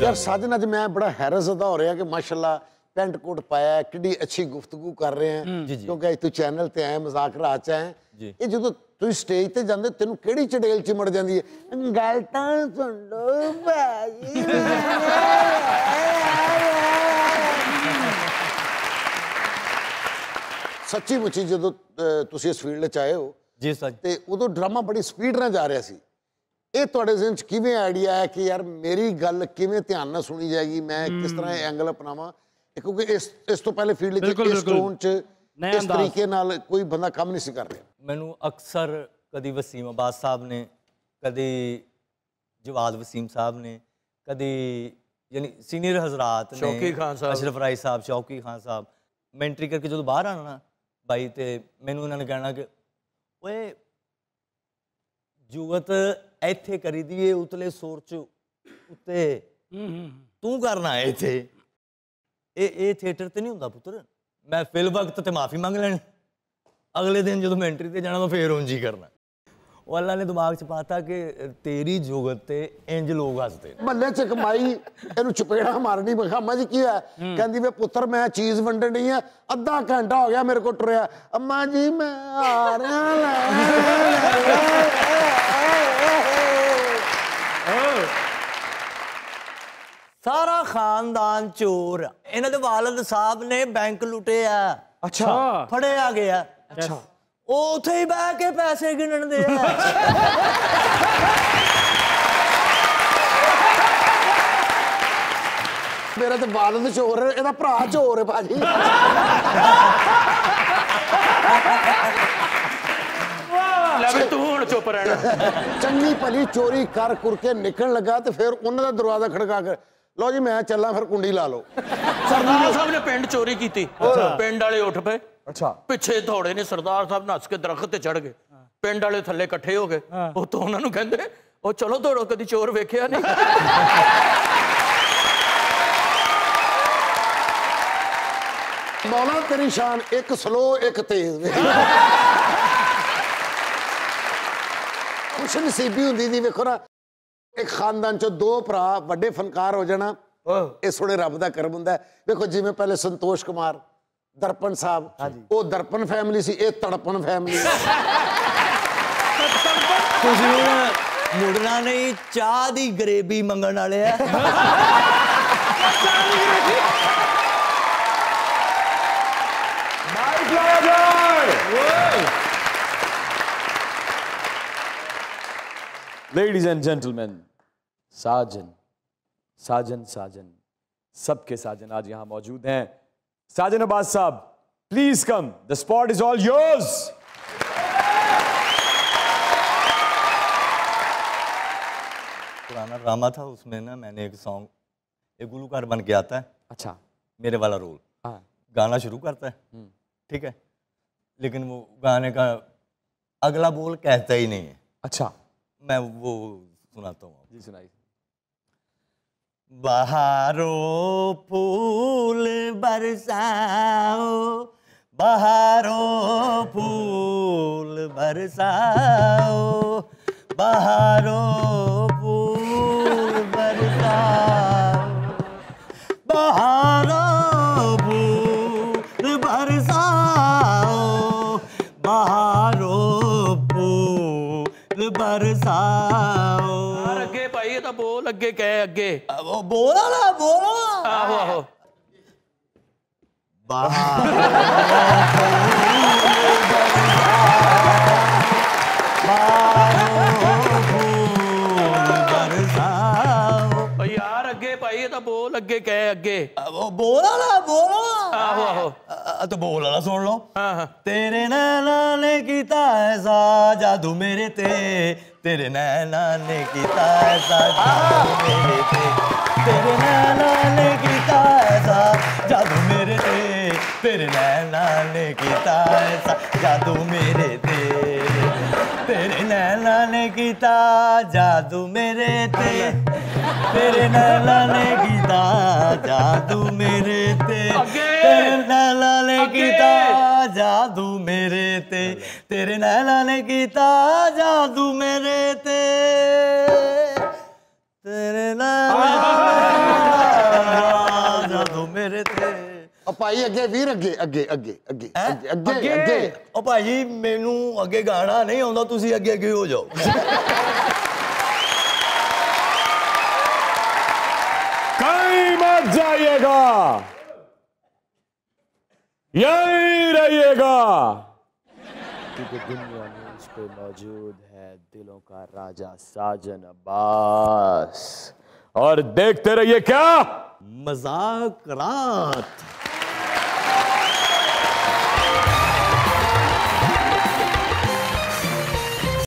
यार साजन अज मैं बड़ा हैरत ज़दा हो रहा कि माशाल्लाह पेंट कोट पाया है, कितनी अच्छी गुफ्तगू कर रहे हैं क्योंकि अज तू चैनल ते आए मजाक रात च आए ये जो तुम स्टेज ते जाते तेन केड़ी चड़ेल चिमड़ जाती है गल तां सुन लो भाजी सच्ची मुच्ची जो तुम इस फील्ड च आए हो जी सर तो उदों ड्रामा बड़ी स्पीड नाल जा रहा सी ये तुहाडे ज़हन च किवें आइडिया है कि यार मेरी गल किवें ध्यान नाल सुनी जाएगी मैं किस तरह एंगल अपनावां क्योंकि इस तो पहले फील्ड च इस टोन च इस तरीके नाल कोई बंदा काम नहीं सी कर रहा मैनू अक्सर कदी वसीम अब्बास साहब ने कदी जवाद वसीम साहब ने कदी यानी सीनियर हजरात ने शौकी खान साहब अशरफ राय साहब शौकी खान साहब मैं एंट्री करके जो बाहर आना ना भाई तो मैनू उन्होंने कहना कि ओए जुगत ਇੱਥੇ ਕਰੀ ਦੀ ਏ ਉਤਲੇ ਸੁਰ ਚ ਉੱਤੇ ਤੂੰ ਕਰਨਾ ਹੈ ਇੱਥੇ ਇਹ ਥੀਏਟਰ ਤੇ ਨਹੀਂ ਹੁੰਦਾ ਪੁੱਤਰ ਮੈਂ ਫਿਲ ਵਕਤ ਤੇ ਮਾਫੀ ਮੰਗ ਲੈਣੀ ਅਗਲੇ ਦਿਨ ਜਦੋਂ ਮੈਂ ਐਂਟਰੀ ਤੇ ਜਾਣਾ ਤਾਂ ਫੇਰ ਉਂਝ ਹੀ ਕਰਨਾ ਉਹ ਅੱਲਾ ਨੇ ਦਿਮਾਗ ਚ ਪਾਤਾ ਕਿ ਤੇਰੀ ਜੁਗਤ ਤੇ ਇੰਜ ਲੋਕ ਹੱਸਦੇ ਮੱਲੇ ਚ ਕਮਾਈ ਇਹਨੂੰ ਚਪੇੜਾ ਮਾਰਨੀ ਬਖਾਮਾ ਜੀ ਕੀ ਹੈ ਕਹਿੰਦੀ ਵੇ ਪੁੱਤਰ ਮੈਂ ਚੀਜ਼ ਵੰਡਣ ਨਹੀਂ ਆ ਅੱਧਾ ਘੰਟਾ ਹੋ ਗਿਆ ਮੇਰੇ ਕੋਲ ਟੁਰਿਆ ਅੰਮਾ ਜੀ ਮੈਂ ਆ ਰਿਹਾ सारा खानदान चोर इन्हां दे वालिद साहब ने बैंक लुटिया अच्छा फड़िया गया अच्छा उथे ही बह के पैसे गिनन दे मेरा तो वालिद चोर है इहदा भरा चोर है भाजी तू हुण चुप रहना चंगी भली चोरी कर कुर के निकल लगा तो फिर उन्होंने दा दरवाजा खड़का कर लो जी मैं चलना फिर कुंडी ला लो सरदार साहब ने पिंड चोरी की पिंड वाले उठ पे अच्छा पिछे दौड़े ने सरदार साहब नस के दरख्त ते चढ़ गए पिंड वाले थल्ले इकट्ठे हो गए वो तो उन्होंने कहते ओ चलो दौड़ो कदी चोर वेखिया नहीं मौला तेरी शान एक स्लो एक तेज कुछ नसीबी होंदी थी वेखो ना एक खानदान चो दो भरा वड्डे फनकार हो जाना इस थोड़े रब दा करम हुंदा है देखो जिवें पहले संतोष कुमार दर्पण साहब वो दर्पण फैमिली सी ये तड़पण फैमिली तुसीं मुड़ना नहीं चाह दी गरेबी मंगण वाले आ Ladies and gentlemen, साजन साजन साजन सबके साजन आज यहाँ मौजूद हैं साजन अब्बास साहब please come the spot is all yours पुराना ड्रामा था उसमें ना मैंने एक सॉन्ग एक गुलूकार बन के आता है अच्छा मेरे वाला रोल हाँ गाना शुरू करता है ठीक है लेकिन वो गाने का अगला बोल कहता ही नहीं है अच्छा मैं वो सुनाता हूँ जी सुनाइए बहारों फूल बरसाओ बहारों फूल बरसाओ बहारों फूल बरसाओ बहारों फूल बरसाओ बहारों फूल बरसाओ अगे भाई ये तो बोल अगे कह अगे वो बोला ना आहो आहो यार अगे भाई ये तो बोल अगे कह अगे वो बोला ना आहो आहो तो बोल ना सुन लो हाँ हाँ तेरे नैना ने कीता ऐसा जादू मेरे ते तेरे नैना ने कीता ऐसा जादू मेरे ते तेरे नैना ने कीता ऐसा जादू मेरे ते तेरे नैना ने कीता ऐसा जादू मेरे ते तेरे नैना ने कीता जादू मेरे ते तेरे नैना ने कीता जादू मेरे ते तेरे नैना ने कीता जादू मेरे ते तेरे नैना ने कीता जादू मेरे ते तेरे नैना भाई अगे वीर अगे अगे अगे अगे अगे अगे अगे ओ भाई मैनू अगे गाना नहीं आउंदा, तुसी अगे अगे हो जाओ। कहीं मत जाइएगा, यही रहिएगा, क्योंकि दुनिया न्यूज़ पे मौजूद है दिलों का राजा साजन अब्बास। और देखते रहिए क्या मजाक रात।